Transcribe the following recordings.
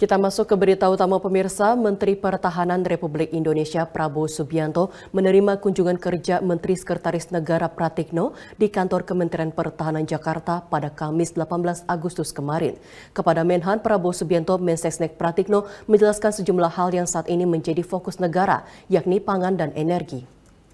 Kita masuk ke berita utama pemirsa. Menteri Pertahanan Republik Indonesia Prabowo Subianto menerima kunjungan kerja Menteri Sekretaris Negara Pratikno di kantor Kementerian Pertahanan Jakarta pada Kamis 18 Agustus kemarin. Kepada Menhan Prabowo Subianto, Mensesnek Pratikno menjelaskan sejumlah hal yang saat ini menjadi fokus negara, yakni pangan dan energi.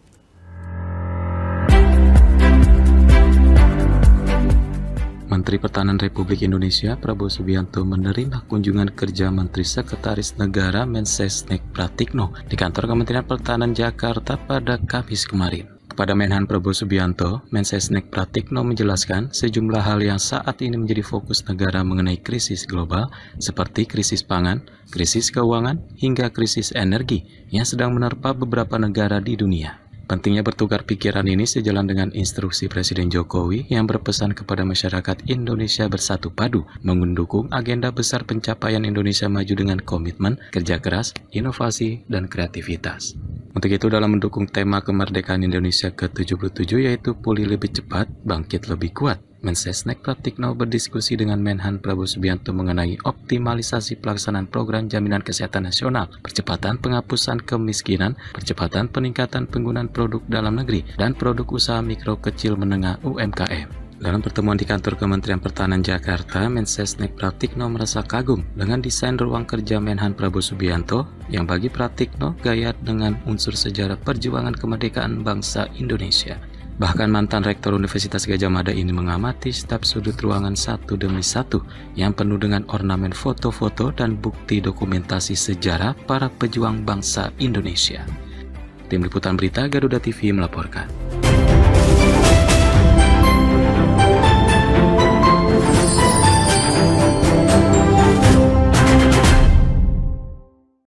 Menteri Pertahanan Republik Indonesia Prabowo Subianto menerima kunjungan kerja Menteri Sekretaris Negara Mensesnek Pratikno di kantor Kementerian Pertahanan Jakarta pada Kamis kemarin. Kepada Menhan Prabowo Subianto, Mensesnek Pratikno menjelaskan sejumlah hal yang saat ini menjadi fokus negara mengenai krisis global seperti krisis pangan, krisis keuangan, hingga krisis energi yang sedang menerpa beberapa negara di dunia. Pentingnya bertukar pikiran ini sejalan dengan instruksi Presiden Jokowi yang berpesan kepada masyarakat Indonesia bersatu padu, mendukung agenda besar pencapaian Indonesia maju dengan komitmen, kerja keras, inovasi, dan kreativitas. Untuk itu, dalam mendukung tema kemerdekaan Indonesia ke-77 yaitu pulih lebih cepat, bangkit lebih kuat, Mensesnek Pratikno berdiskusi dengan Menhan Prabowo Subianto mengenai optimalisasi pelaksanaan program jaminan kesehatan nasional, percepatan penghapusan kemiskinan, percepatan peningkatan penggunaan produk dalam negeri, dan produk usaha mikro kecil menengah UMKM. Dalam pertemuan di kantor Kementerian Pertahanan Jakarta, Mensesnek Pratikno merasa kagum dengan desain ruang kerja Menhan Prabowo Subianto yang bagi Pratikno gaya dengan unsur sejarah perjuangan kemerdekaan bangsa Indonesia. Bahkan mantan Rektor Universitas Gadjah Mada ini mengamati setiap sudut ruangan satu demi satu yang penuh dengan ornamen foto-foto dan bukti dokumentasi sejarah para pejuang bangsa Indonesia. Tim Liputan Berita Garuda TV melaporkan.